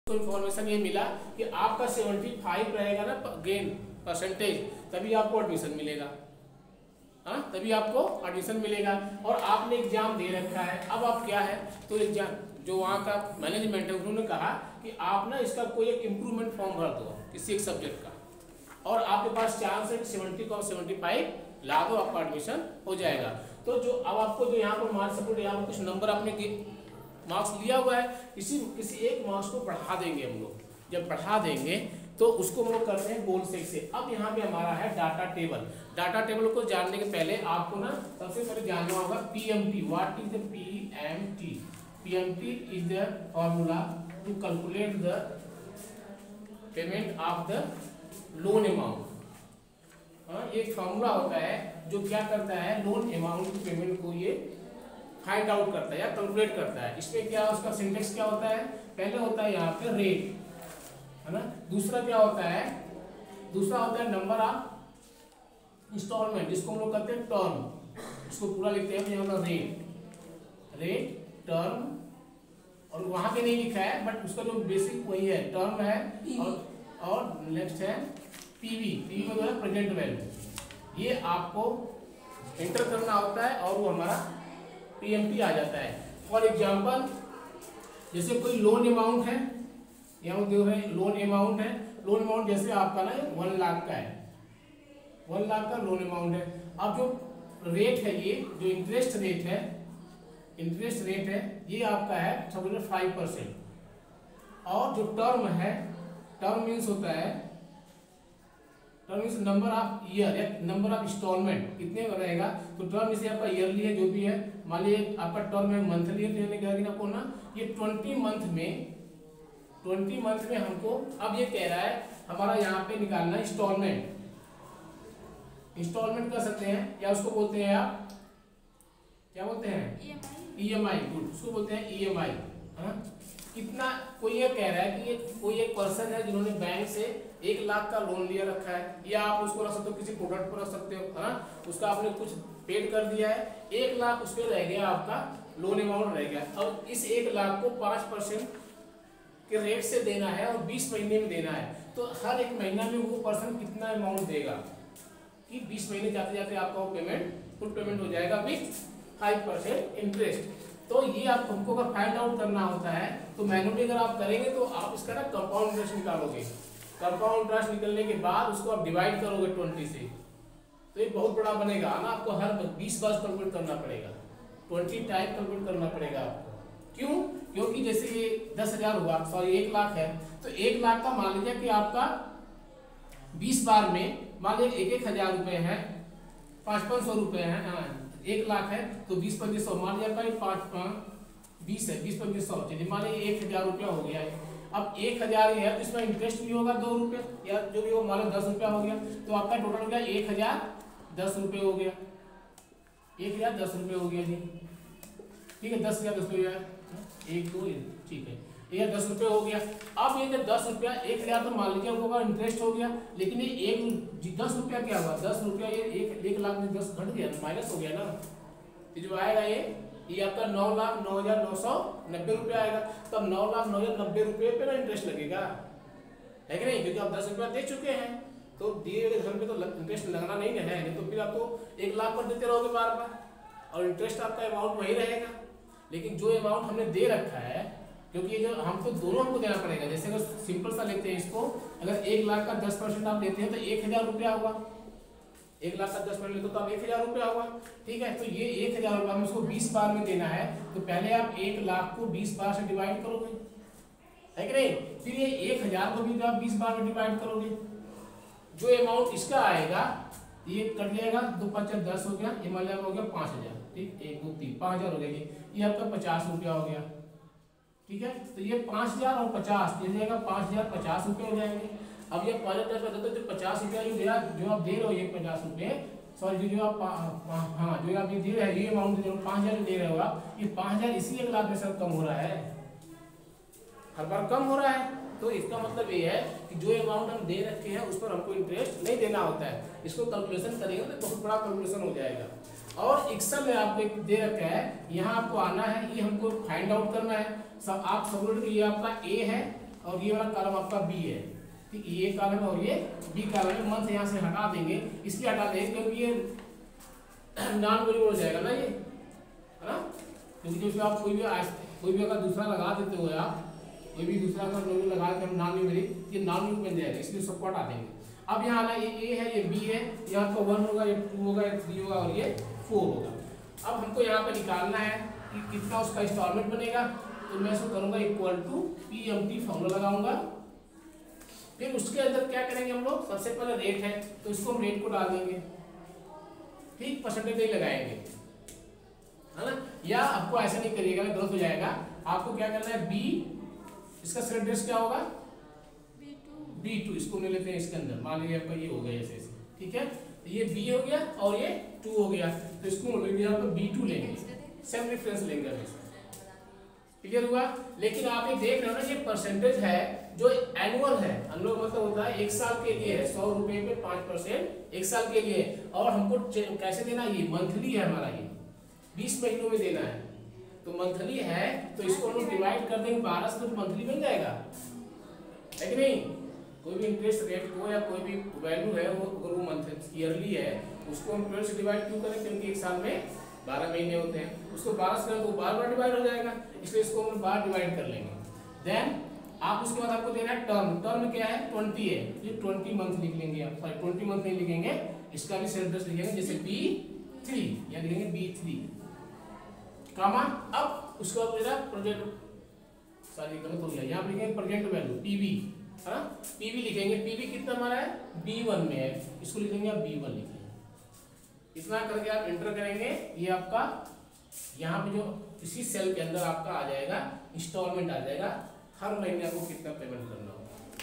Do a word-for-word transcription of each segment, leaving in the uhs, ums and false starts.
Information ये मिला कि आपका पचहत्तर रहेगा ना गेन परसेंटेज, तभी आपको एडमिशन मिलेगा। हाँ, तभी आपको एडमिशन मिलेगा। और आपने एग्जाम दे रखा है, अब आप क्या है तो एग्जाम जो वहाँ का मैनेजमेंट है उन्होंने कहा कि आप ना इसका कोई एक इम्प्रूवमेंट फॉर्म भर दो किसी एक सब्जेक्ट का, और आपके पास चांस है सेवेंटी का सेवेंटी फाइव ला दो, आपका एडमिशन हो जाएगा। तो जो अब आपको जो यहाँ पर मार्क्स सपोर्ट यहाँ पर कुछ नंबर आपने मार्क्स लिया हुआ है, किसी किसी एक मार्क्स को बढ़ा देंगे हम लोग। जब बढ़ा देंगे तो उसको हम लोग करते हैं गोल सेक से। अब यहाँ पे हमारा है डाटा टेबल। डाटा टेबल को जानने के पहले आपको ना सबसे पहले जानना होगा PMT. What is the PMT? PMT is the formula to calculate the payment of the loan amount. एक फॉर्मूला होता है जो क्या करता है, लोन अमाउंट की पेमेंट को ये फाइंड आउट करता है या कैलकुलेट करता है। इसमें क्या उसका सिंटेक्स क्या होता है, पहले होता है यहाँ पे रेट, है ना। दूसरा क्या होता है, दूसरा होता है नंबर ऑफ इंस्टॉलमेंट, जिसको हम लोग कहते हैं टर्म। इसको पूरा लिखते हैं यहाँ पर रेट, रेट टर्म, और वहां पे नहीं लिखा है बट उसका जो बेसिक वही है, टर्म है। और और नेक्स्ट है पीवी। पीवी मतलब है प्रेजेंट वैल्यू। ये आपको एंटर करना होता है और वो हमारा पीएमटी आ जाता है। फॉर एग्जाम्पल जैसे कोई लोन अमाउंट है, यहाँ देख रहे हैं लोन अमाउंट है। लोन अमाउंट जैसे आपका ना वन लाख का है, वन लाख का लोन अमाउंट है। अब जो रेट है, ये जो इंटरेस्ट रेट है, इंटरेस्ट रेट है ये आपका है समझ फाइव परसेंट। और जो टर्म है, टर्म मीन्स होता है, term means number of year या नंबर ऑफ इंस्टॉलमेंट कितने का रहेगा। तो टर्म इसे आपका ईयरली है जो भी है, मान लीजिए आपका टर्म है मंथली है, आपको ना ये ट्वेंटी मंथ में ट्वेंटी मंथ में हमको अब ये कह रहा है हमारा यहाँ पे निकालना इंस्टॉलमेंट। इंस्टॉलमेंट कर सकते हैं या उसको बोलते हैं आप क्या बोलते हैं, ईएमआई। गुड, उसको बोलते हैं ईएमआई। कितना, कोई ये कह रहा है कि ये कोई एक पर्सन है जिन्होंने बैंक से एक लाख का लोन लिया रखा है, या आप उसको रख सकते हो किसी प्रोडक्ट पर रख सकते हो, है ना। उसका आपने कुछ पेड कर दिया है, एक लाख उस पर रह गया, आपका लोन अमाउंट रह गया। अब इस एक लाख को पाँच परसेंट के रेट से देना है और बीस महीने में देना है। तो हर एक महीना में वो पर्सन कितना अमाउंट देगा कि बीस महीने जाते जाते आपका वो पेमेंट फुल पेमेंट हो जाएगा विथ फाइव परसेंट इंटरेस्ट। तो ये आप हमको अगर फाइंड आउट करना होता है तो मैनुअली अगर आप करेंगे तो आप इसका ना कंपाउंड इंटरेस्ट निकालोगे। कंपाउंड इंटरेस्ट निकलने के बाद उसको आप डिवाइड करोगे ट्वेंटी से, तो ये बहुत बड़ा बनेगा ना। आपको हर बीस बार कैलकुलेट करना पड़ेगा, ट्वेंटी टाइप कैलकुलेट करना पड़ेगा आपको। क्यों? क्योंकि जैसे ये दस हजार हुआ, सॉरी एक लाख है, तो एक लाख का मान लीजिए कि आपका बीस बार में मान लीजिए एक एक हजार रुपए है, पाँच पाँच सौ रुपए है, एक लाख है तो बीस पच्चीस सौ मान लिया पाँच पाँच बीस है, बीस पच्चीस सौ चलिए मान लीजिए एक हजार रुपया हो गया है। अब एक हजार ही है तो इसमें इंटरेस्ट भी होगा दो रुपये या जो भी हो, मान लो दस रुपया हो गया, तो आपका टोटल हो गया एक हजार दस रुपये हो गया, एक हजार दस रुपये हो गया जी। ठीक है, दस हजार दस रुपये एक दो, ठीक है, ये दस रुपये हो गया। अब ये जब दस रुपया एक हजार तो मान लीजिए होगा इंटरेस्ट हो गया, लेकिन ये एक दस रुपया क्या हुआ, दस रुपया ये एक एक लाख में दस घट गया, माइनस हो गया ना। ये जो आएगा ये ये आपका नौ लाख नौ हजार नौ सौ नब्बे रुपया आएगा। तब नौ लाख नौ हजार नब्बे रुपये पे ना इंटरेस्ट लगेगा, है कि नहीं, क्योंकि आप दस रुपया दे चुके हैं तो दिए गए घर पे तो इंटरेस्ट लगना नहीं है, नहीं तो फिर आपको एक लाख पर देते रहोगे बार बार और इंटरेस्ट आपका अमाउंट वही रहेगा। लेकिन जो अमाउंट हमने दे रखा है, क्योंकि ये जो हमको दोनों हमको देना पड़ेगा, जैसे अगर सिंपल सा लेते हैं इसको, अगर एक लाख का दस परसेंट आप लेते हैं तो एक हजार रुपया हुआ, एक लाख का दस परसेंट लेते हो तो आप एक हजार रुपया हुआ। ठीक है, तो ये एक हजार रुपया में उसको बीस बार में देना है, तो पहले आप एक लाख को बीस बार से डिवाइड करोगे, है कि नहीं, फिर ये एक हजार को भी आप बीस बार में डिवाइड करोगे। जो अमाउंट इसका आएगा ये कट जाएगा, दो पचास दस हो गया, ये मान हो गया पाँच हजार, ठीक, एक दो तीन पाँच हजार हो गया, ये आपका पचास रुपया हो गया। ठीक है, तो ये पाँच हजार और पचास ये जाएगा, पाँच हजार पचास रुपये हो जाएंगे। अब ये पाँच हजार तो जो पचास रुपया जो दिया, जो आप दे रहे हो ये पचास रुपये, सॉरी जो आप हाँ जो आप ये दे रहे हैं, ये अमाउंट जो पाँच हजार दे रहे हो आप, ये पाँच हजार इसी एक लाख में सर कम हो रहा है, हर बार कम हो रहा है। तो इसका मतलब ये है कि जो अमाउंट हम दे रखे हैं उस पर हमको इंटरेस्ट नहीं देना होता है। इसको कैलकुलेशन करेंगे तो बहुत बड़ा कैलकुलेशन हो जाएगा। और एक्सेल में आपको एक दे रखा है, यहाँ आपको आना है, ये हमको फाइंड आउट करना है। सब आप समझ लो ये आपका ए है और ये वाला कॉलम आपका बी है, ठीक, ये कॉलम और ये बी कॉलम है। मंथ यहाँ से हटा देंगे, इसलिए हटा देंगे क्योंकि ये नॉन वेरिएबल हो जाएगा ना, ये है ना, क्योंकि जो आप कोई भी कोई भी अगर दूसरा लगा देते हो आप, कोई भी दूसरा अगर वेरिएबल लगा देते हैं नॉन वेरिएबल, ये नॉन वेरिएबल बन जाएगा, इसलिए सबको हटा देंगे। अब यहाँ आना, ये ए है, ये बी है, यहाँ आपका वन होगा, ये टू होगा, ये थ्री होगा और ये फोर होगा। अब हमको यहाँ पे निकालना है कि कितना उसका इंस्टॉलमेंट बनेगा, तो मैं इसको करूँगा equal to P M T formula लगाऊंगा। फिर उसके अंदर क्या करेंगे हम लोग, सबसे पहले रेट है तो इसको हम रेट को डाल देंगे, ठीक, परसेंटेज नहीं लगाएंगे, है ना। या आपको ऐसा नहीं करिएगा, गलत हो जाएगा। आपको क्या करना है, बी, इसका सेल एड्रेस क्या होगा, बी टू, इसको ले लेते हैं इसके अंदर, मान लीजिए आपका ये हो गया ऐसे ऐसे, ठीक है, तो ये बी हो गया और ये टू हो गया, तो इसको यहाँ पर बी टू लेंगे, सेम रेफरेंस लेंगे हमेशा, क्लियर हुआ। लेकिन आप ये देख रहे हो ना, ये परसेंटेज है जो एनुअल है, एनुअल मतलब होता है एक साल के लिए है, सौ रुपए पे पाँच परसेंट एक साल के लिए, और हमको कैसे देना, ये मंथली है हमारा, ये बीस महीनों में देना है, तो मंथली है तो इसको हम डिवाइड कर देंगे बारह से, तो मंथली बन जाएगा, है कि नहीं। कोई भी इंटरेस्ट रेट को या कोई भी वैल्यू है वो अगर वो मंथ ईयरली है, उसको हम ट्वेल्व से डिवाइड क्यों करें, क्योंकि एक साल में बारह महीने होते हैं, उसको बारह से करें तो बार बार डिवाइड हो जाएगा, इसलिए इसको हम बार डिवाइड कर लेंगे। देन आप उसके बाद आपको देना है टर्म, टर्म क्या है, ट्वेंटी है, ये ट्वेंटी मंथ लिख लेंगे आप, सॉरी ट्वेंटी मंथ नहीं लिखेंगे, इसका भी सेल एड्रेस लिखेंगे, जैसे बी थ्री, या लिखेंगे बी थ्री कामा। अब उसके बाद मेरा प्रोजेक्ट, सॉरी गलत हो गया, यहाँ लिखेंगे प्रोजेक्ट वैल्यू पीवी, है ना, पीवी लिखेंगे, पीवी कितना हमारा है, बी वन में है, इसको लिखेंगे आप बी वन लिखेंगे, इतना करके आप एंटर करेंगे, ये आपका यहाँ पे जो इसी सेल के अंदर आपका आ जाएगा इंस्टॉलमेंट आ जाएगा, हर महीने आपको कितना पेमेंट करना होगा,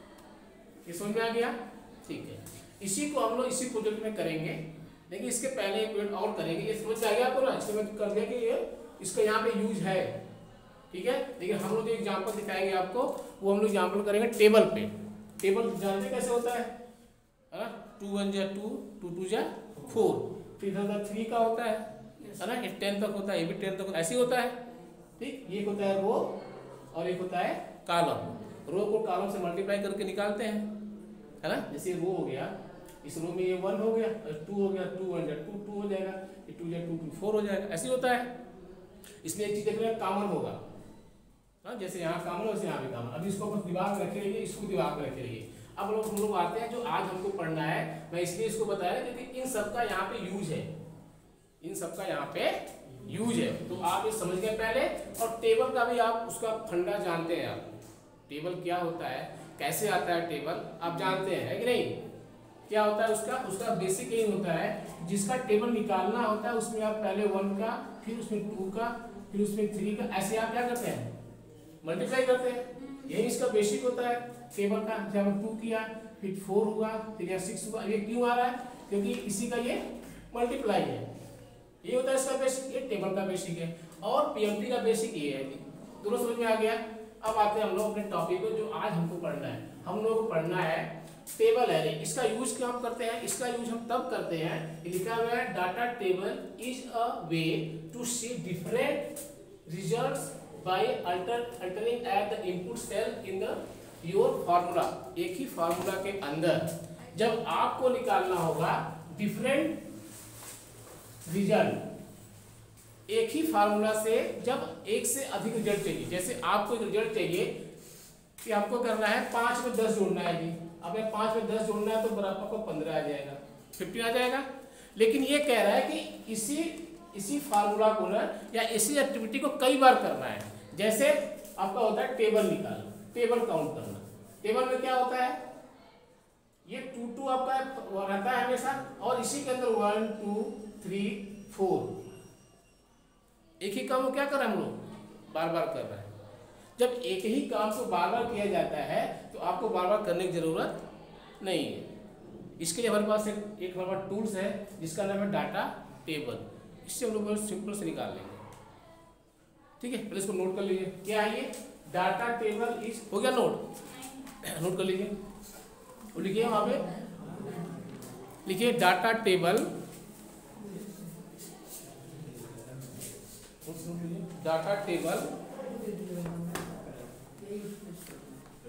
ये समझ में आ गया, ठीक है। इसी को हम लोग इसी प्रोजेक्ट में करेंगे, लेकिन इसके पहले एक मिनट और करेंगे, ये समझ में आ गया आपको ना, इसको मैं कर दिया कि ये इसका यहाँ पे यूज है, ठीक है। लेकिन हम लोग जो एग्जाम्पल दिखाएंगे आपको, वो हम लोग एग्जाम्पल करेंगे टेबल पे। टेबल जानते कैसे होता है, है ना, टू वन जा टू, टू टू जा फोर, फिर इधर थ्री का होता है, है ना, ये टेन तक होता है, ये भी टेन तक ऐसे होता है, ठीक। ये होता है रो और एक होता है कॉलम, रो को कॉलम से मल्टीप्लाई करके निकालते हैं, है ना, जैसे रो हो गया, इस रो में ये वन हो गया, टू हो गया, टू वन जा टू, टू हो जाएगा, ये टू जा टू, टू फोर हो जाएगा, ऐसे होता है। इसलिए एक चीज देख रहे हैं कॉमन होगा, हाँ, जैसे यहाँ कॉमन है वैसे यहाँ भी कॉमन। अभी इसको बस दिमाग में रखे रहिए, इसको दिमाग में रखे रहिए। अब लोग हम लोग आते हैं जो आज हमको पढ़ना है, मैं इसलिए इसको बताया क्योंकि इन सब का यहाँ पे यूज है, इन सब का यहाँ पे यूज है, तो आप ये समझ गए पहले। और टेबल का भी आप उसका फंडा जानते हैं, आप टेबल क्या होता है, कैसे आता है टेबल आप जानते हैं, है कि नहीं। क्या होता है उसका उसका बेसिक यही होता है, जिसका टेबल निकालना होता है उसमें आप पहले वन का, फिर उसमें टू का, फिर उसमें थ्री का, ऐसे आप क्या करते हैं, मल्टीप्लाई करते हैं। यही इसका बेसिक होता है टेबल का। जब टू किया, फिर फोर हुआ, फिर यहाँ सिक्स हुआ, ये क्यों आ रहा है, क्योंकि इसी का ये मल्टीप्लाई है, ये होता है इसका बेसिक, ये टेबल का बेसिक है। और पीएमटी का बेसिक ये है, दोनों समझ में आ गया। अब आते हैं हम लोग अपने टॉपिक को, जो आज हमको पढ़ना है। हम लोग को पढ़ना है टेबल एरे। इसका यूज क्या हम करते हैं, इसका यूज हम तब करते हैं, लिखा हुआ है data table is a way to see different results by alter altering at the input cell in the your formula. एक ही फार्मूला के अंदर जब आपको निकालना होगा डिफरेंट रिजल्ट, एक ही फार्मूला से जब एक से अधिक रिजल्ट चाहिए, जैसे आपको एक रिजल्ट चाहिए कि आपको करना है पांच में दस जोड़ना है जी, अब पांच में दस जोड़ना है तो बराबर को पंद्रह आ जाएगा, फिफ्टीन आ जाएगा। लेकिन ये कह रहा है कि इसी इसी फार्मूला को ना, या इसी एक्टिविटी को कई बार करना है। जैसे आपका होता है टेबल निकालना, टेबल काउंट करना। टेबल में क्या होता है, ये टू टू आपका रहता है हमेशा, और इसी के अंदर वन टू थ्री फोर, एक ही काम को क्या कर रहा है हम लोग, बार बार कर रहा है। जब एक ही काम को बार बार किया जाता है तो आपको बार बार करने की जरूरत नहीं है। इसके लिए हमारे पास एक, एक हमारे पास टूल्स है जिसका नाम है डाटा टेबल। इससे हम लोग बहुत सिंपल से निकाल लेंगे, ठीक है। पहले इसको नोट कर लीजिए, क्या है ये डाटा टेबल इज, हो गया नोट, नोट कर लीजिए, लिखिए वहां पे, लिखिए डाटा टेबल, डाटा टेबल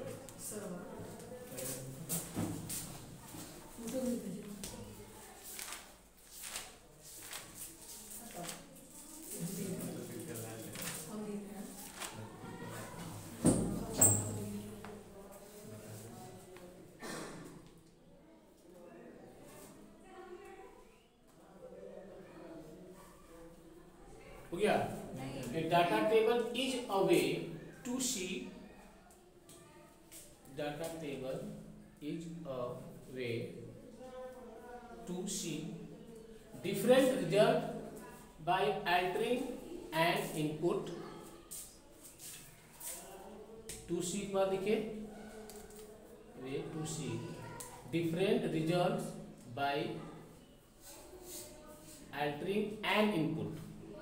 हो गया। Data table is a way to see data table is a way to see different result by altering and input. To see के बाद लिखे way to see different result by altering and input.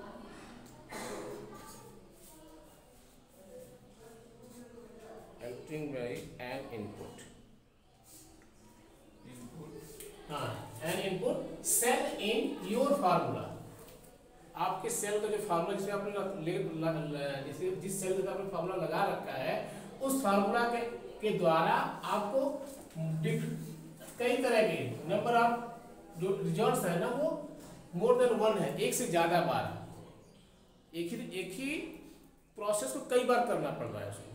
Altering by an input. Input. हाँ, an input. Cell in your formula. आपके cell का जो formula जिसे आपने जैसे जिस सेल का आपने फार्मूला लगा रखा है उस फार्मूला के के द्वारा आपको कई तरह के नंबर ऑफ जो रिजल्ट्स है ना वो मोर देन वन है, एक से ज्यादा बार एक ही एक ही प्रोसेस को कई बार करना पड़ रहा है उसको।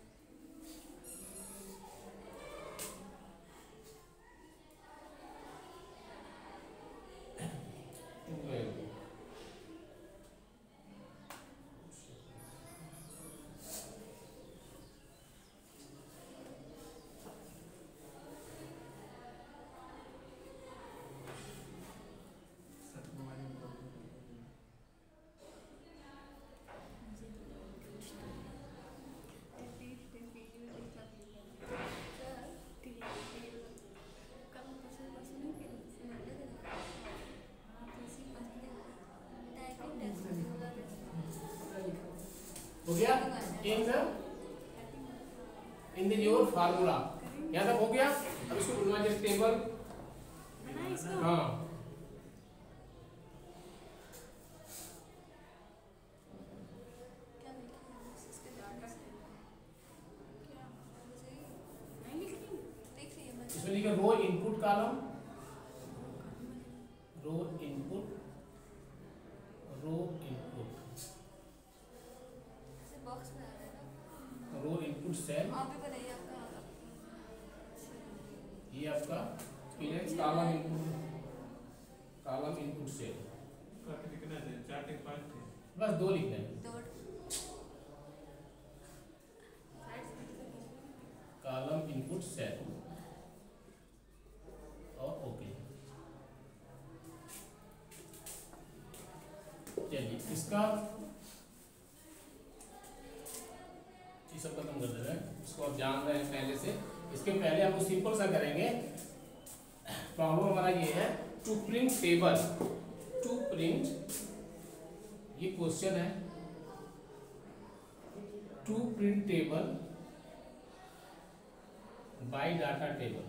हो गया in the in the your formula यहाँ तक हो गया। अब इसको बुलवा दे टेबल। हाँ इसमें लिखा row input column row input row input row input cell ये आपका column input column input cell बस दो लिखना है कॉलम इनपुट सेल और ओके। चलिए इसका ये सब खत्म कर दे रहे हैं, इसको आप जान रहे हैं पहले से। इसके पहले हम सिंपल सा करेंगे। प्रॉब्लम हमारा ये है to print table to print ये क्वेश्चन है to print table by data table.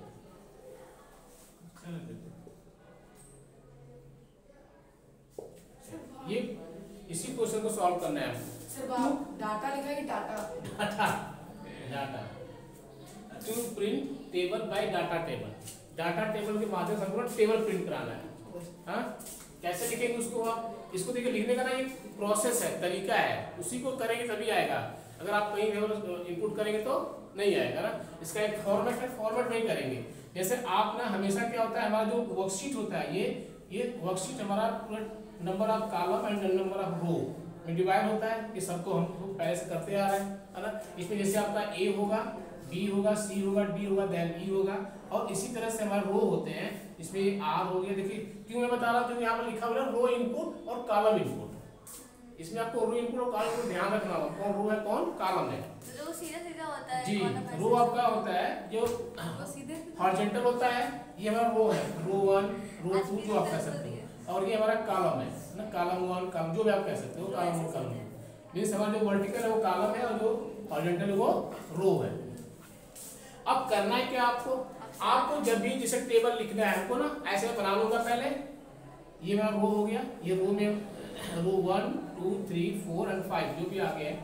ये इसी क्वेश्चन को सॉल्व करना है हमको। डाटा लिखा है कि data data data to print table by data table. Data table के माध्यम से हमको टेबल प्रिंट कराना है। हाँ कैसे लिखेंगे उसको आप? इसको देखिए लिखने का ना एक प्रोसेस है, तरीका है, उसी को करेंगे तभी आएगा। अगर आप कहीं इनपुट करेंगे तो नहीं आएगा ना। इसका एक फॉर्मेट है, फॉर्मेट नहीं करेंगे। जैसे आप ना हमेशा क्या होता है हमारा जो वर्कशीट होता है ये ये वर्कशीट हमारा पूरा number of column and number of row में डिवाइड होता है। ये सबको हम लोग पहले से करते आ रहे हैं है ना। इसमें जैसे आपका ए होगा, बी होगा, सी होगा, डी होगा, देन ई होगा, और इसी तरह से हमारे रो होते हैं। इसमें आर हो गया। देखिए क्यों मैं बता रहा हूँ, क्योंकि यहाँ पर लिखा हुआ है रो इनपुट और कॉलम इनपुट। इसमें आपको रो इनपुट और कॉलम इनपुट ध्यान रखना होगा, कौन रो है कौन कॉलम है। रो सीधा सीधा होता है जी, रो आपका होता है जो हॉरिजॉन्टल होता है, ये हमारा रो है, रो वन रो टू जो आप कह सकते हो, और ये हमारा कॉलम है ना, कॉलम वन कॉलम जो भी आप कह सकते हो, कॉलम वन कॉलम मींस हमारा जो वर्टिकल है वो कॉलम है और जो हॉरिजॉन्टल है वो रो है। अब करना है क्या आपको, आपको जब भी जैसे टेबल लिखना है हमको ना, ऐसे बना लूंगा पहले। ये मेरा रो हो गया, ये रो में row one two three four and five जो भी आ गया है,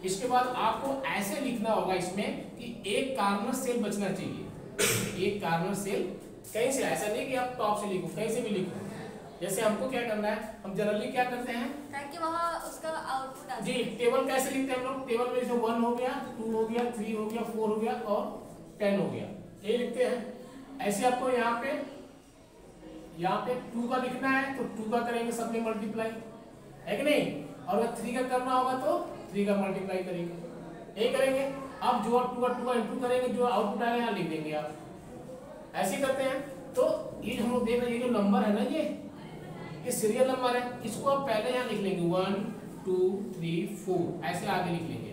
इसके बाद आपको ऐसे लिखना होगा इसमें कि एक कार्नर सेल बचना चाहिए। एक कार्नर सेल कहीं से, ऐसा नहीं कि आप टॉप से लिखो, कहीं से भी लिखो। जैसे हमको क्या करना है, हम जनरली क्या करते हैं ताकि वहाँ उसका आउटपुट आ जी, टेबल कैसे लिखते हैं हम लोग, टेबल में जैसे वन हो गया, टू हो गया, थ्री हो गया, फोर हो गया और टेन हो गया, ये लिखते हैं। ऐसे आपको यहाँ पे यहाँ पे टू का लिखना है तो टू का करेंगे सब में मल्टीप्लाई, है कि नहीं, और अगर थ्री का करना होगा तो थ्री का मल्टीप्लाई करेंगे, यही करेंगे। अब जो टू का टू का इंटू करेंगे, जो आउटपुट आएगा यहाँ लिख देंगे आप, ऐसे करते हैं। तो ये हम लोग देख रहे हैं, ये जो नंबर है ना, ये ये सीरियल नंबर है, इसको आप पहले यहाँ लिख लेंगे वन टू थ्री फोर, ऐसे आगे लिख लेंगे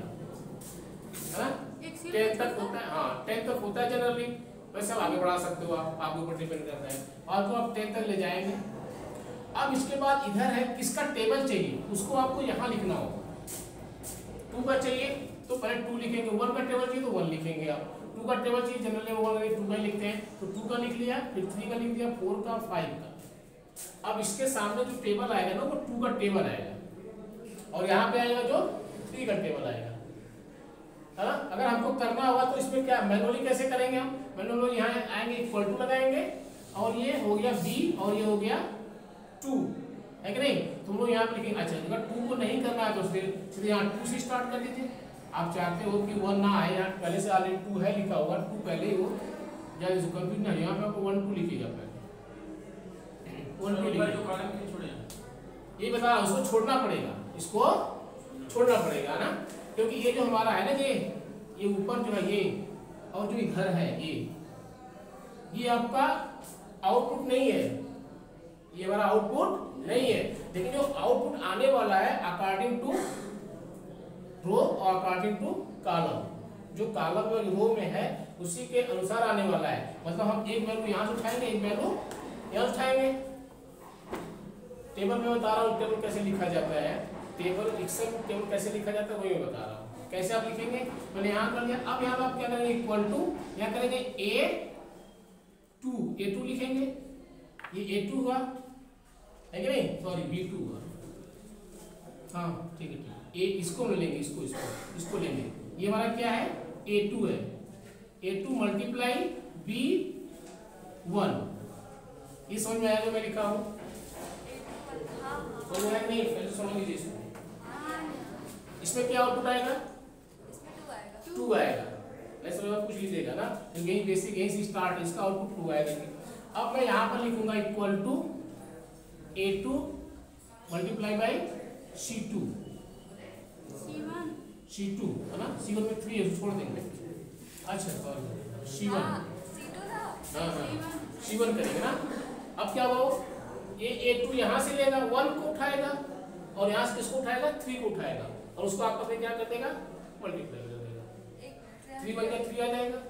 आप, टेन तक होता है, हाँ टेन तक होता है जनरली, वैसे आप आगे बढ़ा सकते हो, आप आपके ऊपर डिपेंड करता है, और तो आप टेन तक ले जाएंगे। अब इसके बाद इधर है किसका टेबल चाहिए, उसको आपको यहाँ लिखना होगा। टू का चाहिए तो पहले टू लिखेंगे, वन का टेबल चाहिए तो वन लिखेंगे आप, टू का टेबल चाहिए जनरली वन टू का लिखते हैं, तो टू का लिख लिया, फिर थ्री का लिख दिया, फोर का, फाइव का। अब इसके सामने जो टेबल आएगा ना, वो टू का टेबल आएगा, और यहाँ पे आएगा जो थ्री का टेबल आएगा। हाँ, अगर हमको करना होगा तो इसमें क्या मैनुअली कैसे करेंगे हम, मैनुअली यहाँ आएंगे, इक्वल टू लगाएंगे, और ये हो गया बी और ये हो गया टू, है कि नहीं, तुम लोग यहाँ पे लिखेंगे। अच्छा, अगर टू को नहीं करना है तो फिर सीधे यहाँ टू से स्टार्ट कर दीजिए। आप चाहते हो कि वन ना आए, यहाँ पहले से ऑलरेडी टू है लिखा हुआ, टू पहले ही हो या कंफ्यूज ना, यहाँ पे आपको वन टू लिखिएगा पहले, वन टू लिखिएगा, ये बता उसको छोड़ना पड़ेगा, इसको छोड़ना पड़ेगा ना, क्योंकि ये जो हमारा है ना, ये ये ऊपर जो है ये, और जो इधर है ये ये आपका आउटपुट नहीं है, ये हमारा आउटपुट नहीं है, लेकिन जो आउटपुट आने वाला है अकॉर्डिंग टू रो और अकॉर्डिंग टू कॉलम, जो कॉलम में रो में है उसी के अनुसार आने वाला है। मतलब हम एक वैल्यू यहाँ से उठाएंगे, एक वैल्यू यहाँ उठाएंगे। टेबल में बता रहा हूँ टेबल कैसे लिखा जाता है, टेबल एक्सेल टेबल कैसे लिखा जाता है वही मैं बता रहा हूँ, कैसे आप लिखेंगे। मैंने यहाँ कर लिया, अब यहाँ आप क्या करेंगे, इक्वल टू, यहाँ करेंगे ए टू, ए टू लिखेंगे, ये ए टू हुआ है कि नहीं, सॉरी बी टू हुआ, हाँ ठीक है ठीक है, ए इसको ले लेंगे, इसको इसको इसको लेंगे, ये हमारा क्या है ए टू है, A two multiply B one, ये समझ में आया जो मैं लिखा हूँ, समझ में आया नहीं, पहले समझ लीजिए इसको। इसमें क्या आउटपुट आएगा, टू आएगा, ऐसे में कुछ लीजिएगा ना, यही बेसिक यही से स्टार्ट, इसका आउटपुट टू आएगा। अब मैं यहाँ पर लिखूंगा equal to A two multiply by C two, C two है ना, सी वन में थ्री है छोड़ देंगे, अच्छा सी वन, हाँ हाँ सी वन करेंगे ना। अब क्या हो, ये ए टू यहाँ से लेगा, वन को उठाएगा, और यहाँ से किसको उठाएगा, थ्री को उठाएगा, और उसको आपस में क्या कर देगा, मल्टीप्लाई कर देगा, थ्री बन गया, थ्री आ जाएगा,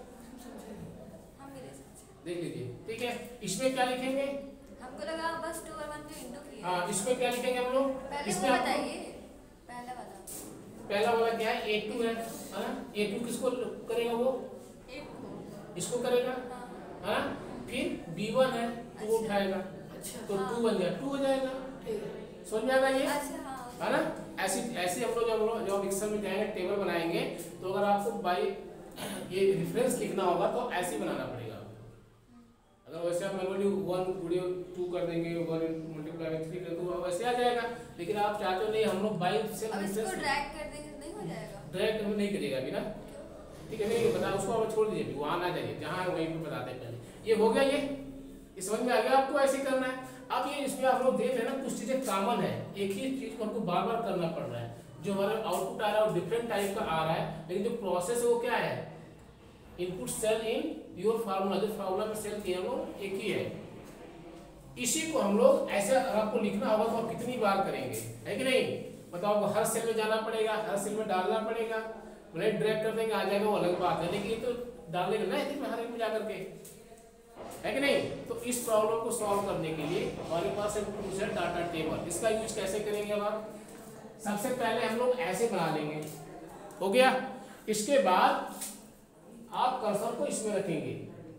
देख लीजिए ठीक है। इसमें क्या लिखेंगे, हमको लगा बस टू और वन को इंटू किया, हाँ इसमें क्या लिखेंगे हम लोग, इसमें बताइए पहला वाला, पहला वाला क्या है, ए टू है ना, ए टू किसको करेगा, वो इसको करेगा है ना, फिर बी वन है तो वो उठाएगा, तो टू बन गया, टू हो जाएगा, समझ में आएगा ये, है ना। ऐसी ऐसे हम लोग जब जब एक्सेल में जाएंगे टेबल बनाएंगे, तो अगर आपको बाई ये रेफरेंस लिखना होगा तो ऐसे ही बनाना पड़ेगा। अगर वैसे आप मैनुअली वन वीडियो टू कर देंगे, वन मल्टीप्लाई बाई थ्री कर दो, वैसे आ जाएगा, लेकिन आप चाहते हो नहीं हम लोग बाई से रेफरेंस ड्रैग कर देंगे, नहीं हो जाएगा, ड्रैग हम नहीं करेगा अभी ना, ठीक है नहीं बता, उसको आप छोड़ दीजिए, वहां ना जाइए, जहां वहीं पे बताते हैं पहले। ये हो गया, ये समझ में आ गया आपको, ऐसे करना है। अब ये इसमें आप लोग देख रहे हैं ना, कुछ चीजें कॉमन है, एक ही चीज को हमको बार बार करना पड़ रहा है, जो हमारा आउटपुट आ रहा है वो डिफरेंट टाइप का आ रहा है, लेकिन जो प्रोसेस है वो क्या है, input cell in your formula, जो फार्मूला में सेल किया वो एक ही है। इसी को हम लोग ऐसे आपको लिखना होगा तो आप कितनी बार करेंगे, है कि नहीं, बताओ, हर सेल में जाना पड़ेगा, हर सेल में डालना पड़ेगा, भले ड्रैग कर देंगे आ जाएगा वो अलग बात है, लेकिन ये तो डालने का ना इसमें हर एक में जाकर के, है कि नहीं। तो इस प्रॉब्लम को सॉल्व करने के लिए हमारे पास एक टूल्स है डाटा टेबल, इसका यूज कैसे करेंगे अब आप, सबसे पहले हम लोग ऐसे बना लेंगे, हो गया। इसके बाद आप कर्सर को इसमें रखेंगे,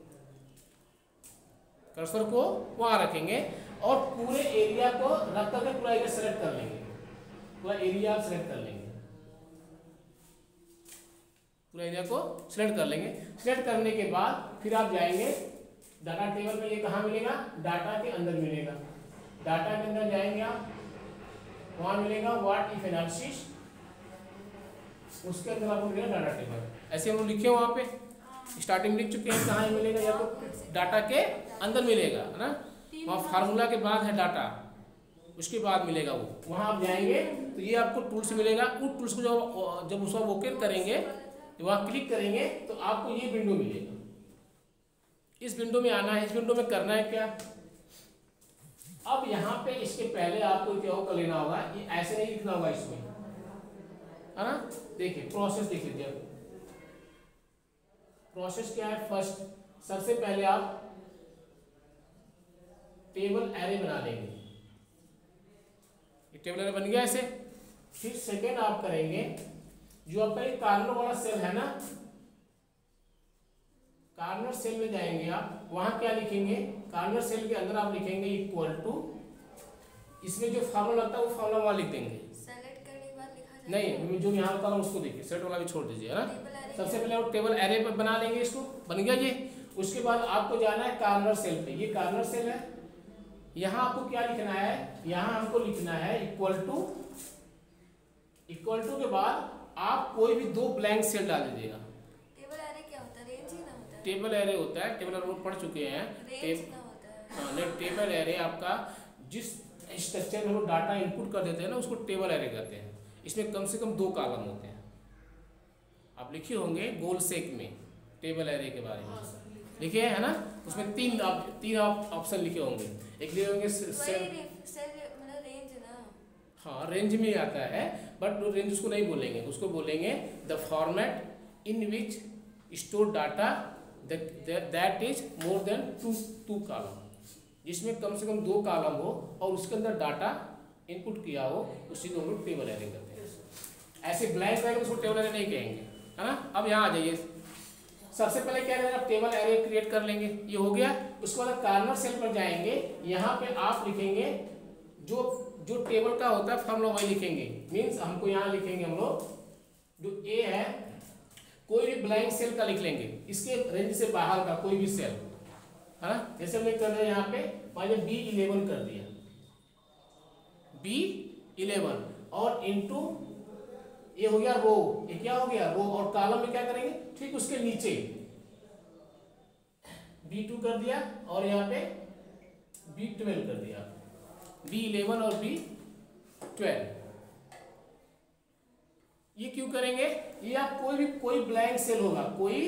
कर्सर को वहां रखेंगे, और पूरे एरिया को रख करके पूरा एरिया सेलेक्ट कर लेंगे, पूरा एरिया आप सेलेक्ट कर लेंगे, पूरा एरिया को सिलेक्ट कर लेंगे। सिलेक्ट करने के बाद फिर आप जाएंगे डाटा टेबल में, ये कहाँ मिलेगा, डाटा के अंदर मिलेगा। डाटा के अंदर जाएंगे आप, वहाँ मिलेगा व्हाट इफ एनालिसिस, उसके अंदर आपको मिलेगा डाटा टेबल। ऐसे हम लोग लिखे वहाँ पे स्टार्टिंग लिख चुके हैं, कहाँ मिलेगा, या तो डाटा के अंदर मिलेगा है ना, वहाँ फार्मूला के बाद है डाटा, उसके बाद मिलेगा वो, वहाँ आप जाएंगे तो ये आपको टूल्स मिलेगा। उस टूल्स को जब जब उसको ओके करेंगे, वहाँ क्लिक करेंगे तो आपको ये विंडो मिलेगा। इस विंडो में आना है। इस विंडो में करना है क्या, अब यहाँ पे इसके पहले आपको क्या कर लेना होगा, ये ऐसे नहीं लिखना होगा इसमें, है ना। देखिए प्रोसेस देख लीजिए। प्रोसेस क्या है, फर्स्ट सबसे पहले आप टेबल एरे बना लेंगे, ये टेबल एरे बन गया ऐसे। फिर सेकेंड आप करेंगे, जो आपका ये कार्नर वाला सेल है ना, कार्नर सेल में जाएंगे आप, वहां क्या लिखेंगे, कार्नर सेल के अंदर आप लिखेंगे इक्वल टू, इसमें जो फॉर्मूला लगता है वो फॉर्मूला वहां लिख देंगे। सेलेक्ट करने के बाद लिखा जाएगा। नहीं, जो यहाँ होता है उसको देखिए, सेट वाला भी छोड़ दीजिए, है ना। सबसे पहले वो टेबल एरे पे बना लेंगे, इसको बन गया ये। उसके बाद आपको जाना है कार्नर सेल पे, ये कार्नर सेल है, यहाँ आपको क्या लिखना है, यहाँ हमको लिखना है इक्वल टू, इक्वल टू के बाद आप कोई भी दो ब्लैंक सेल डाल दीजिएगा। टेबल एरे क्या होता है, रेंज ही ना होता है। टेबल एरे होता है, टेबल एरे पढ़ चुके हैं, रेंज ना होता है। हाँ नहीं, टेबल एरे आपका जिस स्ट्रक्चर में वो डाटा इनपुट कर देते हैं ना, उसको टेबल एरे कहते हैं। इसमें कम से कम दो कॉलम होते हैं, आप लिखे होंगे गोल सेक में टेबल एरे के बारे में लिखे है ना, उसमें तीन आप तीन आप ऑप्शन लिखे होंगे, एक लिखे होंगे मतलब रेंज ना, हाँ रेंज में आता है, बट रेंज उसको नहीं बोलेंगे, उसको बोलेंगे the format in which store data that is more than two two column, जिसमें कम से कम दो कॉलम हो और उसके अंदर डाटा इनपुट किया हो, उसी को हम लोग टेबल एरे कहते हैं। ऐसे ब्लैंक रहेगा उसको टेबल एरे नहीं कहेंगे, है ना। अब यहाँ आ जाइए, सबसे पहले क्या करेंगे, टेबल एरे क्रिएट कर लेंगे, ये हो गया। उसके बाद कार्नर सेल पर जाएंगे, यहाँ पे आप लिखेंगे जो जो टेबल का होता है फॉर्मूला वही लिखेंगे, मीन्स हमको यहाँ लिखेंगे हम लोग जो ए है, कोई भी ब्लैंक सेल का लिख लेंगे, इसके रेंज से बाहर का कोई भी सेल, है ना। जैसे हमने कर दिया यहाँ पे, मान बी इलेवन कर दिया, बी इलेवन और इंटू ये हो गया रो, ये क्या हो गया रो, और कॉलम में क्या करेंगे, ठीक उसके नीचे बी टू कर दिया और यहाँ पे बी ट्वेल्व कर दिया, बी इलेवन और बी ट्वेल्व। ये क्यों करेंगे, ये आप कोई भी कोई ब्लैंक सेल होगा, कोई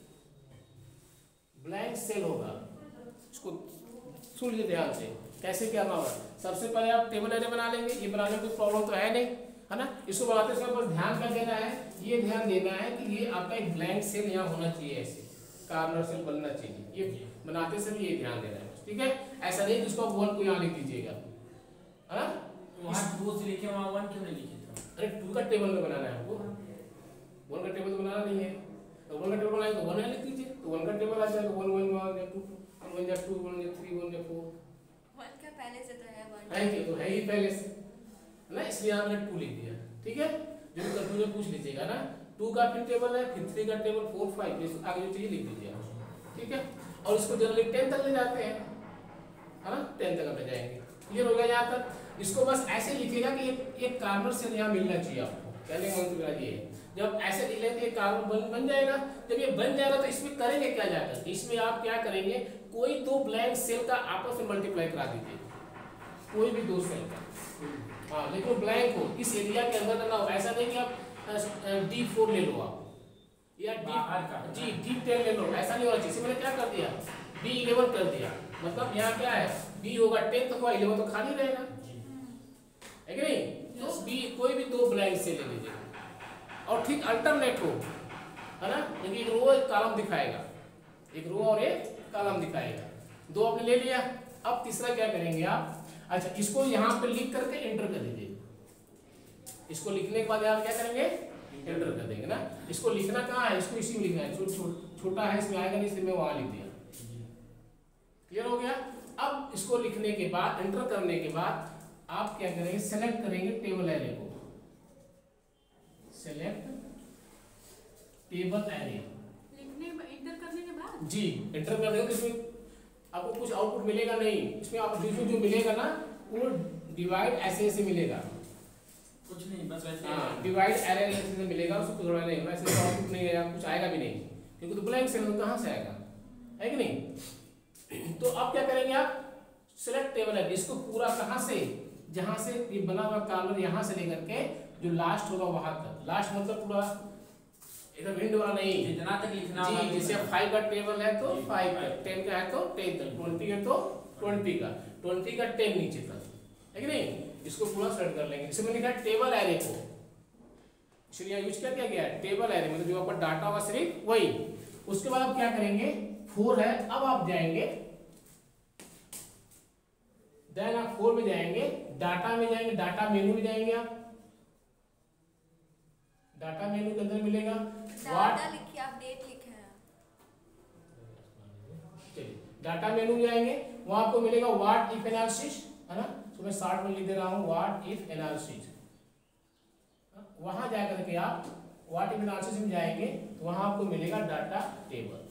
ब्लैंक सेल होगा, इसको सुन लीजिए ध्यान से कैसे करना होगा। सबसे पहले आप टेबल एरे बना लेंगे, ये बनाने में कोई प्रॉब्लम तो है नहीं, है ना। इसको बनाते समय बस ध्यान क्या देना है, ये ध्यान देना है कि ये आपका एक ब्लैंक सेल यहाँ होना चाहिए, ऐसे कार्नर सेल बनना चाहिए, ये बनाते समय ये ध्यान देना है, ठीक है। ऐसा नहीं कि उसको आप वन को यहाँ लिख दीजिएगा, है ना। वहाँ टू से लिखे, वहाँ वन क्यों नहीं लिखे थे? अरे टू का टेबल में बनाना है आपको, वन का टेबल तो बनाना नहीं है, तो वन का टेबल बनाए तो वन यहाँ लिख दीजिए, तो वन का टेबल आ जाएगा, वन वन वन या टू, वन वन या टू, वन या थ्री, वन या फोर, वन का पहले से तो है, वन है कि तो है ही पहले से ना, इसलिए आपने टू लिख दिया, ठीक है। जो भी कंफ्यूजन पूछ लीजिएगा ना, टू का फिर टेबल है, फिर थ्री का टेबल, फोर फाइव, इस आगे जो चाहिए लिख दीजिए, ठीक है। और इसको जनरली टेन तक ले जाते हैं, है ना, टेन तक ले जाएंगे, क्लियर हो गया यहाँ तक। इसको बस ऐसे लिखिएगा कि एक एक कार्नर से यहाँ मिलना चाहिए आपको, कहने का मतलब ये है। जब ऐसे लिख लेते हैं कार्नर बन बन जाएगा, जब ये बन जाएगा तो इसमें करेंगे क्या जाकर, इसमें आप क्या करेंगे, कोई दो ब्लैंक सेल का आपस में मल्टीप्लाई करा दीजिए, कोई भी दो सेल का, हाँ लेकिन ब्लैंक हो, इस एरिया के अंदर ना हो। ऐसा नहीं कि आप डी फोर ले लो आप, या डी जी डी टेन ले लो, ऐसा नहीं होना चाहिए। मैंने क्या कर दिया, बी इलेवन कर दिया, मतलब यहाँ क्या है, बी होगा टेन तो होगा, इलेवन तो खाली रहेगा, है कि नहीं। तो बी कोई भी दो ब्लैंक से ले लीजिए, और ठीक अल्टरनेट हो, है ना, क्योंकि एक रो एक कॉलम दिखाएगा, एक रो और एक कॉलम दिखाएगा, दो आपने ले लिया। अब तीसरा क्या करेंगे आप, अच्छा इसको यहाँ पे लिख करके एंटर कर दीजिए, इसको लिखने के बाद आप क्या करेंगे, एंटर कर देंगे ना। इसको लिखना कहाँ है, इसको इसी में लिखना है, छो, छो, छोटा है इसमें आएगा नहीं, इसलिए मैं वहां लिख दिया, क्लियर हो गया। अब इसको लिखने के बाद, एंटर करने के बाद आप क्या करेंगे, सेलेक्ट करेंगे टेबल एरे को, सेलेक्ट टेबल एरे। लिखने इंटर करने के बाद जी एंटर कर देंगे तो इसमें आपको कुछ आउटपुट मिलेगा नहीं, इसमें आप जो जो मिलेगा ना वो डिवाइड ऐसे ऐसे मिलेगा, कुछ नहीं बस वैसे। हाँ डिवाइड एरे ऐसे ऐसे मिलेगा, उसको थोड़ा नहीं वैसे तो आउटपुट नहीं आएगा, कुछ आएगा भी नहीं क्योंकि तो ब्लैंक सेल कहाँ से आएगा, है कि नहीं। तो अब क्या करेंगे आप, सिलेक्ट टेबल है, इसको पूरा कहाँ से, जहाँ से ये बना हुआ कॉर्नर यहाँ से लेकर के जो लास्ट होगा वहां तक, लास्ट मतलब पूरा इधर विंड वाला नहीं, जितना तक लिखना जी होगा जैसे फाइव का टेबल है तो फाइव का, टेन का है तो टेन तक, ट्वेंटी है तो ट्वेंटी का, ट्वेंटी का टेन नीचे तक, है कि नहीं। इसको पूरा सेट कर लेंगे, इसमें लिखा है टेबल एरे को, इसलिए यहाँ यूज क्या किया गया है टेबल एरे, मतलब जो आपका डाटा होगा सिर्फ वही। उसके बाद आप क्या करेंगे, फोर है, अब आप जाएंगे देन आप फोर में जाएंगे, डाटा में जाएंगे, डाटा मेनू में जाएंगे आप, डाटा मेनू के अंदर मिलेगा डाटा लिखिए, आप डेट लिखे हैं। चलिए डाटा मेनू में जाएंगे, वहां आपको मिलेगा व्हाट इफ एनालिसिस, है ना, तो मैं शॉर्ट में लिख दे रहा हूं व्हाट इफ एनालिसिस। वहां जाकर के आप व्हाट इफ एनालिसिस में जाएंगे तो वहां आपको मिलेगा डाटा टेबल,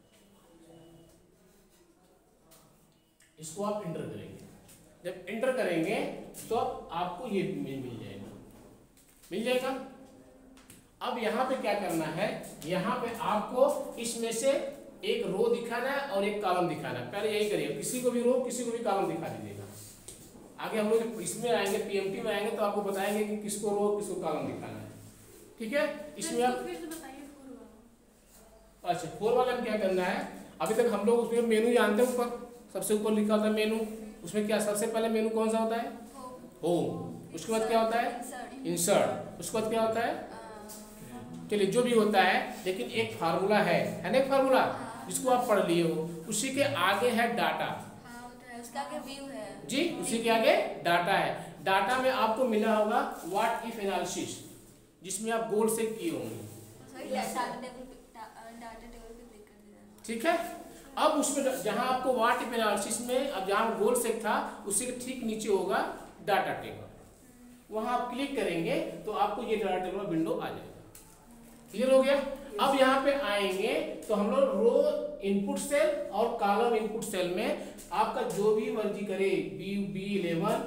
इसको आप इंटर करेंगे, जब इंटर करेंगे तो आपको ये मिल मिल जाएगा, मिल जाएगा। अब यहाँ पे क्या करना है, यहाँ पे आपको इसमें से एक रो दिखाना है और एक कॉलम दिखाना है, पहले यही करिए, किसी को भी रो किसी को भी कॉलम दिखा दीजिएगा। आगे हम लोग इसमें आएंगे, पीएमटी में आएंगे तो आपको बताएंगे कि किसको रो किसको कॉलम दिखाना है, ठीक है। इसमें आप फिर से बताइए फोर वाला। अच्छा फोर वाला में क्या करना है, अभी तक हम लोग उसमें मेनू जानते हैं, ऊपर सबसे ऊपर लिखा होता है मेनू, उसमें क्या सबसे पहले मेनू कौन सा होता है, होम, उसके बाद क्या होता है इंसर्ट, उसके बाद क्या होता है, चलिए जो भी होता है, लेकिन एक फार्मूला है है ना, एक फार्मूला जिसको आप पढ़ लिए हो, उसी के आगे है डाटा, हाँ वो तो है, उसका आगे व्यू है जी उसी के आगे डाटा है। डाटा में आपको मिला होगा व्हाट इफ एनालिसिस, जिसमें आप गोल से किए होंगे, सॉरी डाटा टेबल पे डाटा टेबल पे क्लिक कर देना, ठीक है। अब उसमें जहां आपको व्हाट इफ एनालिसिस में, अब जहां गोल से था उसी के ठीक नीचे होगा डाटा टेबल, वहां आप क्लिक करेंगे तो आपको ये डाटा टेबल विंडो आ जाएगा, क्लियर हो गया। अब यहाँ पे आएंगे तो हम लोग रो इनपुट सेल और कॉलम इनपुट सेल में आपका जो भी मर्जी करे, बी बी इलेवन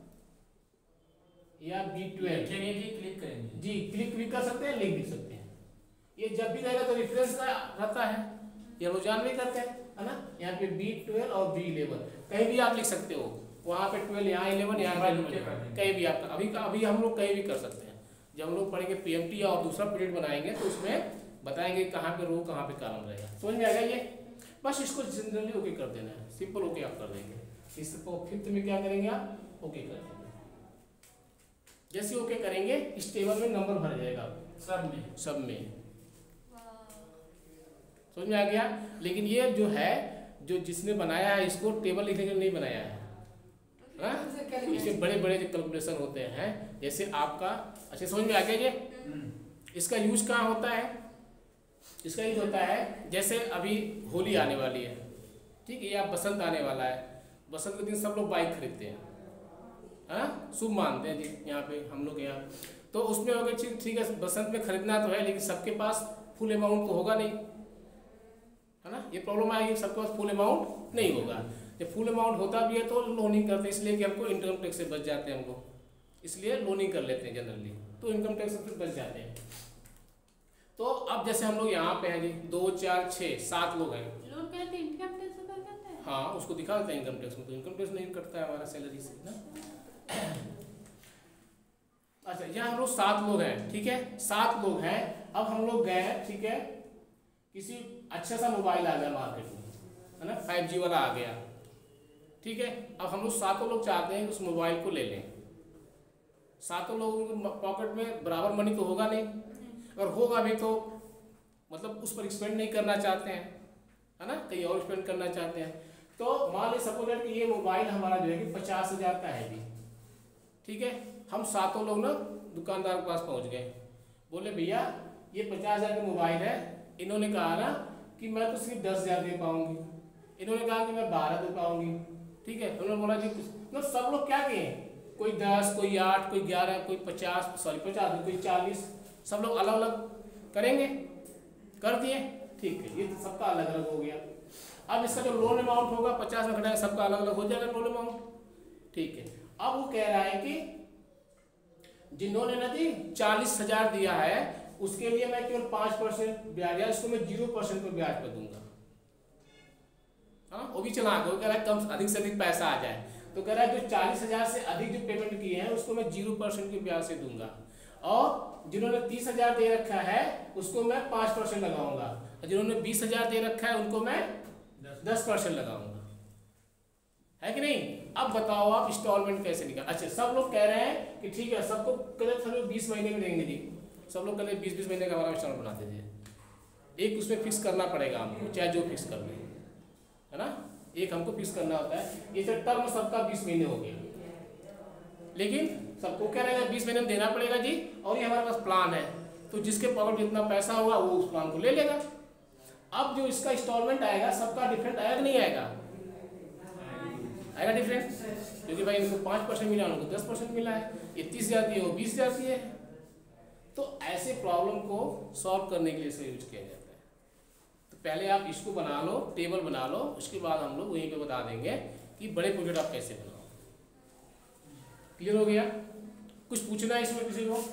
या बी ट्वेल्व क्लिक करेंगे, जी क्लिक भी कर सकते हैं, लिख भी सकते हैं, ये जब भी रहेगा तो रेफरेंस का रहता है, ये लोग जान नहीं करते हैं, है ना। यहाँ पे बी ट्वेल्व और बी इलेवन कहीं भी आप लिख सकते हो, वहाँ पे ट्वेल्व यहाँ इलेवन यहाँ इलेवन कहीं भी आप, अभी अभी हम लोग कहीं भी कर सकते हैं। जब हम लोग पढ़ेंगे पीएमटी और दूसरा पीरियड बनाएंगे तो उसमें बताएंगे कहाँ पे रो कहाँ पे कॉलम रहेगा, समझ में आएगा ये। बस इसको जनरली ओके कर देना है, सिंपल ओके आप कर देंगे। इसको फिफ्थ में क्या करेंगे आप, ओके कर देंगे, जैसे ओके करेंगे इस टेबल में नंबर भर जाएगा सब में सब में समझ में आ गया। लेकिन ये जो है, जो जिसने बनाया है इसको टेबल लिखने के लिए नहीं बनाया है, इसमें बड़े बड़े जो कैलकुलेशन होते हैं, जैसे आपका, अच्छा समझ में आ गया ये। इसका यूज कहाँ होता है, इसका यूज होता है जैसे अभी होली आने वाली है, ठीक है, या बसंत आने वाला है, बसंत के दिन सब लोग बाइक खरीदते हैं, हाँ शुभ मानते हैं जी यहाँ पे हम लोग यहाँ, तो उसमें हो गया ठीक है बसंत में खरीदना तो है, लेकिन सबके पास फुल अमाउंट तो होगा नहीं, है ना, ये प्रॉब्लम आएगी, सबके पास फुल अमाउंट नहीं होगा। जब फुल अमाउंट होता भी है तो लोनिंग करते हैं, इसलिए कि हमको इनकम टैक्स से बच जाते हैं, हमको इसलिए लोनिंग कर लेते हैं जनरली, तो इनकम टैक्स से बच जाते हैं। तो अब जैसे हम लोग यहाँ पे हैं जी, दो चार छः सात लोग हैं, लोग कहते हैं इनकम टैक्स अदा करते हैं, हाँ उसको दिखा देते हैं इनकम टैक्स में, तो इनकम टैक्स नहीं कटता है हमारा सैलरी से ना। अच्छा यहाँ हम लोग सात लोग हैं, ठीक है, सात लोग हैं। अब हम लोग गए, ठीक है, किसी अच्छा सा मोबाइल आ गया मार्केट में, है ना, फाइव जी वाला आ गया, ठीक है। अब हम लोग सातों लोग चाहते हैं कि उस मोबाइल को ले लें, सातों लोगों के पॉकेट में बराबर मनी तो होगा नहीं, अगर होगा भी तो मतलब उस पर स्पेंड नहीं करना चाहते हैं, है ना, कहीं और स्पेंड करना चाहते हैं। तो मान लीजिए सपोज दैट कि ये मोबाइल हमारा जो है कि पचास हज़ार का है जी, ठीक है। हम सातों लोग ना दुकानदार के पास पहुंच गए, बोले भैया ये पचास हज़ार का मोबाइल है, इन्होंने कहा ना कि मैं तो सिर्फ दस हज़ार दे पाऊंगी, इन्होंने कहा कि मैं बारह दे पाऊंगी, ठीक है। उन्होंने बोला जी मतलब सब लोग क्या कहें, कोई दस, कोई आठ, कोई ग्यारह, कोई पचास, सॉरी पचास, कोई चालीस, सब लोग अलग अलग करेंगे, कर दिए, ठीक है, ये तो सबका अलग अलग हो गया। अब इसका जो लोन अमाउंट होगा पचास में घटाएंगे, सबका अलग अलग हो जाएगा लोन अमाउंट, ठीक है। अब वो कह रहा है कि जिन्होंने ना जी चालीस हजार दिया है उसके लिए मैं केवल पांच परसेंट ब्याज या उसको मैं जीरो परसेंट पर ब्याज पर दूंगा। हाँ, वो भी चला वो कह रहा है कम अधिक से अधिक पैसा आ जाए, तो कह रहा है जो चालीस हजार से अधिक जो पेमेंट किए हैं उसको मैं जीरो परसेंट के ब्याज से दूंगा, और जिन्होंने तीस हजार दे रखा है उसको मैं पांच परसेंट लगाऊंगा, और जिन्होंने बीस हजार दे रखा है उनको मैं दस परसेंट लगाऊंगा, है कि नहीं। अब बताओ आप इंस्टॉलमेंट कैसे निकाल। अच्छा, सब लोग कह रहे हैं कि ठीक है, सबको कहते बीस महीने में देंगे जी, सब लोग कहते हैं बीस बीस महीने का हमारा इंस्टॉलमेंट बना दीजिए। एक उसमें फिक्स करना पड़ेगा हमको, चाहे जो फिक्स कर लें, है ना, एक हमको फिक्स करना होता है। ये तो टर्म सबका बीस महीने हो गया, लेकिन सबको क्या रहेगा बीस महीने में देना पड़ेगा जी, और ये हमारे पास प्लान है, तो जिसके पॉकेट जितना पैसा होगा वो उस प्लान को ले लेगा। अब जो इसका इंस्टॉलमेंट आएगा सबका डिफरेंट आएगा कि नहीं आएगा, आएगा डिफरेंट, क्योंकि भाई इनको पाँच परसेंट मिला उनको दस परसेंट मिला है, ये तीस हजार दिए वो बीस हजार दिए। तो ऐसे प्रॉब्लम को सॉल्व करने के लिए इसे यूज किया जाता है। तो पहले आप इसको बना लो, टेबल बना लो, उसके बाद हम लोग वहीं पे बता देंगे कि बड़े प्रोजेक्ट आप कैसे बनाओ। क्लियर हो गया? कुछ पूछना है इसमें किसी को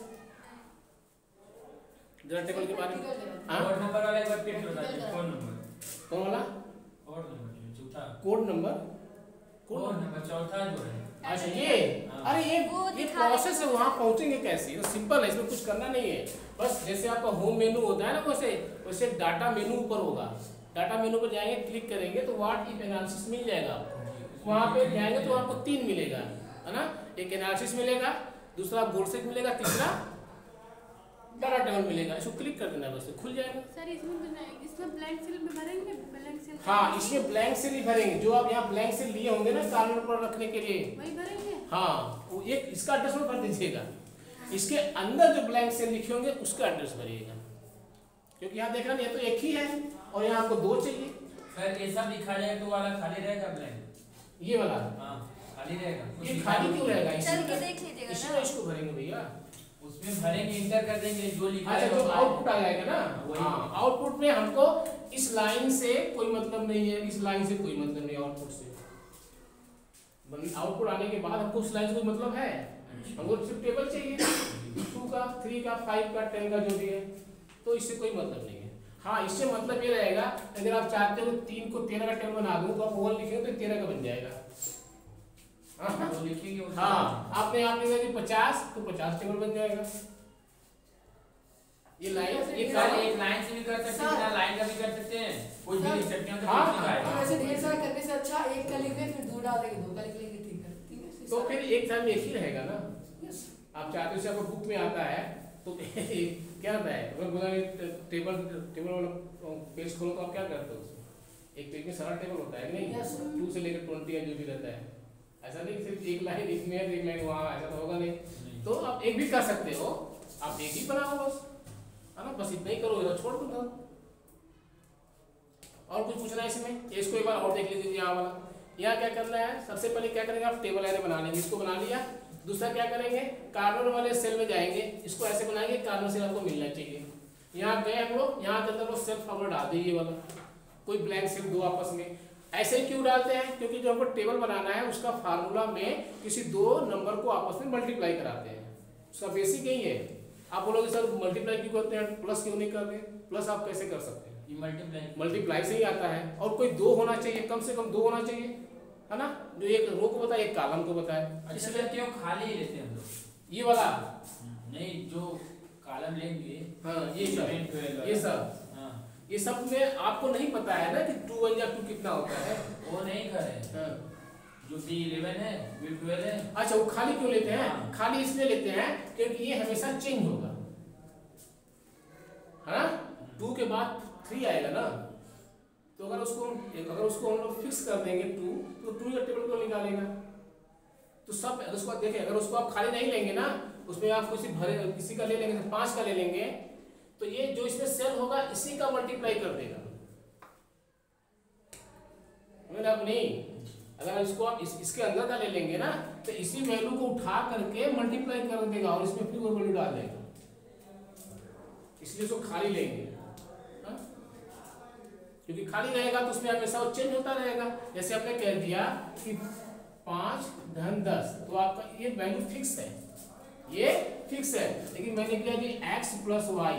जरा टेबल के बारे में? कोड नंबर वाला एक बार फिर बता दीजिए। कोड नंबर कौन वाला? कोड नंबर चौथा, कोड नंबर, कोड नंबर चौथा जो है। अच्छा ये, अरे ये ये प्रोसेस है, वहाँ पहुँचेंगे कैसे? तो सिंपल है, इसमें कुछ करना नहीं है, बस जैसे आपका होम मेनू होता है ना वैसे वैसे डाटा मेनू ऊपर होगा, डाटा मेनू पर जाएंगे, क्लिक करेंगे तो व्हाट इफ एनालिसिस मिल जाएगा आपको। वहाँ पे जाएंगे तो आपको तीन मिलेगा, है ना, एक एनालिसिस मिलेगा, दूसरा बोर्डसेट मिलेगा, तीसरा डाटा टेबल मिलेगा। इसको क्लिक कर देना बस, खुल जाएगा। सर इसमें इसमें ब्लैंक सेल में भरेंगे, ब्लैंक सेल? हाँ, इसमें ब्लैंक सेल ही भरेंगे, जो आप यहाँ ब्लैंक सेल लिए होंगे ना कार्नर पर रखने के लिए, वही भरेंगे। हाँ, वो एक इसका एड्रेस में भर दीजिएगा, इसके अंदर जो ब्लैंक सेल लिखे होंगे उसका एड्रेस भरिएगा, क्योंकि यहाँ देख रहे हैं ये तो एक ही है और यहाँ आपको दो चाहिए। सर ये सब लिखा जाए तो वाला खाली रहेगा ब्लैंक, ये वाला हाँ खाली रहेगा, ये खाली क्यों रहेगा? चल के देख लीजिएगा इसमें इसको भरेंगे भैया, उसमें भरेंगे, इंटर कर देंगे जो लिखा अच्छा, है जो आउटपुट आ जाएगा ना, वही। हाँ, आउटपुट में हमको इस लाइन से कोई मतलब नहीं है, इस लाइन से कोई मतलब नहीं, आउटपुट से आउटपुट आने के बाद हमको उस लाइन से कोई मतलब है, हमको सिर्फ टेबल चाहिए, टू का, थ्री का, फाइव का, टेन का जो भी है, तो इससे कोई मतलब नहीं है। हाँ, इससे मतलब ये रहेगा अगर आप चाहते हो तीन को तेरह का टेबल बना दूं तो आप वन लिखेंगे तो तेरह का बन जाएगा। हाँ, वो लिखेंगे, हाँ, आपने यहाँ पे पचास तो पचास टेबल बन जाएगा। ये लाइन ये सर एक लाइन से भी कर सकते हैं, लाइन का भी कर सकते हैं, कुछ भी लिख सकते हैं, तो हाँ, कुछ नहीं हाँ, आएगा। वैसे ढेर सारा करने से अच्छा एक का लिख दें फिर दो डाल देंगे, दो का लिख लेंगे, ठीक है, ठीक है। तो फिर एक टाइम एक ही रहेगा ना। यस, आप चाहते हो आपको बुक में आता है तो क्या होता है, अगर बोला टेबल टेबल वाला पेज खोलो तो आप क्या करते हो उसमें, एक पेज में सारा टेबल होता है नहीं, Yes, sir. टू से लेकर ट्वेंटी जो भी रहता है, ऐसा नहीं सिर्फ एक लाइन इसमें है एक लाइन वहाँ, ऐसा तो होगा नहीं। नहीं। तो आप एक भी कर सकते हो, आप एक ही बनाओ बस, है ना, बस इतना ही करो, इधर छोड़ दो। और कुछ पूछना है इसमें? इसको एक बार और देख लीजिए यहाँ वाला। यहाँ क्या करना है, सबसे पहले क्या करेंगे आप टेबल एरे बना लेंगे, इसको बना लिया। दूसरा क्या करेंगे, कार्नर वाले सेल में जाएंगे, इसको ऐसे बनाएंगे कार्नर सेल आपको मिलना चाहिए। यहाँ गए हम लोग, यहाँ के अंदर लोग सेल्फ फॉरवर्ड डाल दें, ये वाला कोई ब्लैंक सेल दो आपस में। ऐसे ही क्यों डालते हैं, क्योंकि जो हमको टेबल बनाना है उसका फार्मूला में किसी दो नंबर को आपस में मल्टीप्लाई कराते हैं, उसका बेसिक यही है। आप बोलोगे सर मल्टीप्लाई क्यों करते हैं, प्लस क्यों नहीं करते? प्लस आप कैसे कर सकते हैं, ये मल्टीप्लाई मल्टीप्लाई से ही आता है। और कोई दो होना चाहिए, कम से कम दो होना चाहिए, है ना, जो एक रो को बताए एक कॉलम को बताए। इसलिए क्यों खाली ही लेते हैं हम लोग, ये वाला नहीं जो कॉलम लेंगे, हाँ, ये सब ये सब हाँ ये सब में आपको नहीं पता है ना कि टू वन या टू कितना होता है। वो नहीं करें, हाँ। जो बी इलेवन है बी ट्वेल्व है। अच्छा, वो खाली क्यों लेते हैं? हाँ। खाली इसलिए लेते हैं क्योंकि ये हमेशा चेंज होगा, है ना, टू के बाद थ्री आएगा ना, तो अगर उसको अगर उसको हम लोग फिक्स कर देंगे टू, तो टू का टेबल को निकालेगा। तो सब अगर उसको देखें, अगर उसको आप खाली नहीं लेंगे ना, उसमें आप किसी भरे किसी का ले लेंगे, पांच का ले लेंगे, तो ये जो इसमें सेल होगा इसी का मल्टीप्लाई कर देगा, आप नहीं। अगर इसको आप इस, इसके अंदर का ले लेंगे ना, तो इसी वैल्यू को उठा करके मल्टीप्लाई कर देगा और इसमें फिर वो वैल्यू डाल देगा, इसलिए इसको खाली लेंगे। हाँ? क्योंकि खाली रहेगा तो उसमें हमेशा वो चेंज होता रहेगा। जैसे आपने कह दिया कि पाँच धन दस, तो आपका ये वैल्यू फिक्स है, ये फिक्स है। लेकिन मैंने किया कि x प्लस वाई,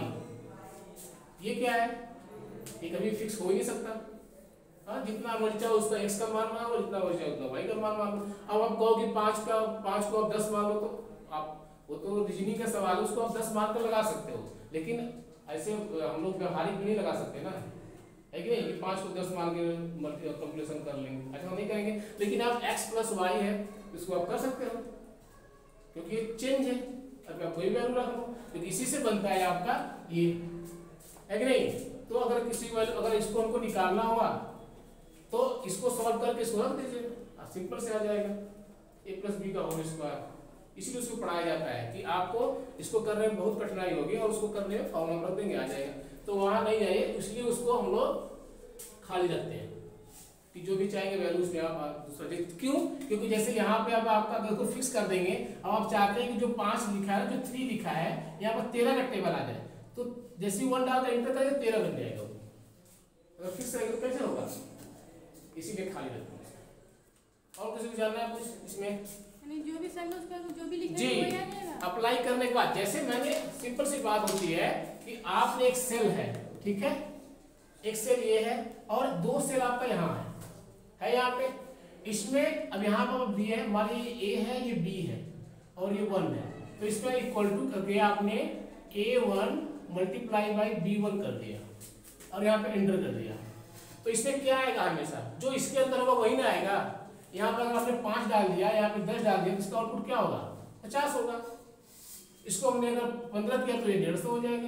ये क्या है, ये कभी फिक्स हो ही नहीं सकता। हाँ, जितना मर्जी चाहो उसका x का मान मान लो, जितना मर्जी चाहो उतना y का मान मान लो। अब आप कहो कि पाँच का पाँच को आप दस मान लो, तो आप वो तो रीजनिंग का सवाल है, उसको आप दस मान कर लगा सकते हो, लेकिन ऐसे हम लोग व्यवहारिक में नहीं लगा सकते ना, है कि नहीं, कि पाँच को दस मान के कैलकुलेशन कर लेंगे, ऐसा नहीं करेंगे। लेकिन आप x प्लस वाई है, इसको आप कर सकते हो, क्योंकि ये चेंज है, अब आप कोई वैल्यू रख लो, क्योंकि इसी से बनता है आपका ये, है कि नहीं। तो अगर किसी वैल्यू, अगर इसको हमको निकालना हुआ तो इसको सॉल्व करके इसको रख दीजिए, सिंपल से आ जाएगा, ए प्लस बी का होल स्क्वायर। इसीलिए उसको पढ़ाया जाता है कि आपको इसको करने में बहुत कठिनाई होगी और उसको करने में फॉर्मूला रख देंगे, आ जाएगा। तो वहाँ नहीं जाइए, इसलिए उसको हम लोग खाली रखते हैं कि जो भी चाहेंगे वैल्यू उसमें आप दूसरा। क्यों? क्योंकि जैसे यहाँ पे अब आपका बिल्कुल फिक्स कर देंगे। अब आप चाहते हैं कि जो पाँच लिखा है, जो थ्री लिखा है, यहाँ पर तेरह का टेबल आ जाए, तो जैसे वन डाल एंटर करेंगे तेरह बन जाएगा। अगर फिक्स रहेगा तो कैसे होगा, इसीलिए खाली रखते हैं। और किसी को जानना है कुछ इसमें? यानी जो भी सर उसका जो भी लिखा जी, है वो याद रहेगा। अप्लाई करने के बाद जैसे मैंने, सिंपल सी बात होती है कि आपने एक सेल है, ठीक है, एक सेल ये है और दो सेल आपका यहाँ है, है यहाँ पे। इसमें अब यहाँ पर बी है, मान लीजिए ए है, ये बी है और ये वन है, तो इसमें इक्वल टू करके आपने A one multiply by B one कर दिया और यहाँ पे एंटर कर दिया। तो इसमें क्या आएगा, हमेशा जो इसके अंदर होगा वही ना आएगा। यहाँ पर अगर आपने पाँच डाल दिया, यहाँ पे दस डाल दिया, तो इसका आउटपुट क्या होगा, पचास होगा। इसको हमने अगर पंद्रह किया तो ये डेढ़ सौ हो जाएगा,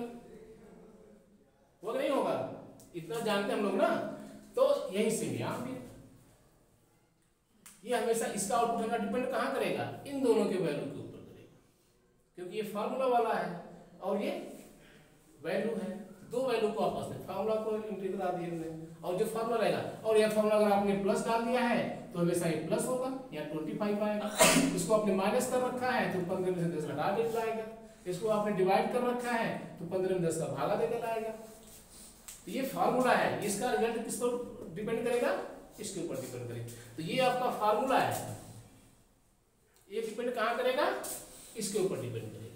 वो नहीं होगा, इतना जानते हम लोग ना। तो यही से यहाँ भी ये हमेशा इसका आउटपुट हमें डिपेंड कहाँ करेगा, इन दोनों के वैल्यू के ऊपर करेगा, क्योंकि ये फार्मूला वाला है और ये वैल्यू है। दो वैल्यू को आपस में फार्मूला को इंटीग्रेट करा दिए हमने, और जो फार्मूला रहेगा, और यह फार्मूला अगर आपने प्लस डाल दिया है तो हमेशा ये प्लस होगा, या ट्वेंटी फाइव आएगा। इसको आपने माइनस कर रखा है तो पंद्रह में से दस घटा देकर लाएगा। इसको आपने डिवाइड कर रखा है तो पंद्रह में दस का भागा देकर लाएगा। तो ये फार्मूला है, इसका रिजल्ट किस पर डिपेंड करेगा, इसके ऊपर डिपेंड करेगा। तो ये आपका फार्मूला है, ये डिपेंड कहाँ करेगा, इसके ऊपर डिपेंड करेगा।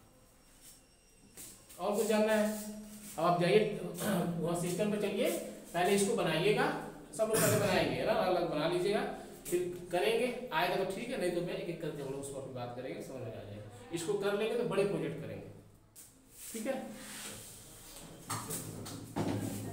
और कुछ जानना है? अब आप जाइए वहाँ सिस्टम पे चलिए, पहले इसको बनाइएगा, सब लोग पहले बनाएंगे है ना, अलग अलग बना लीजिएगा, फिर करेंगे, आएगा तो ठीक है, नहीं तो मैं एक एक करके हम लोग उस पर बात करेंगे, समझ में आ जाएगा। इसको कर लेंगे तो बड़े प्रोजेक्ट करेंगे, ठीक है।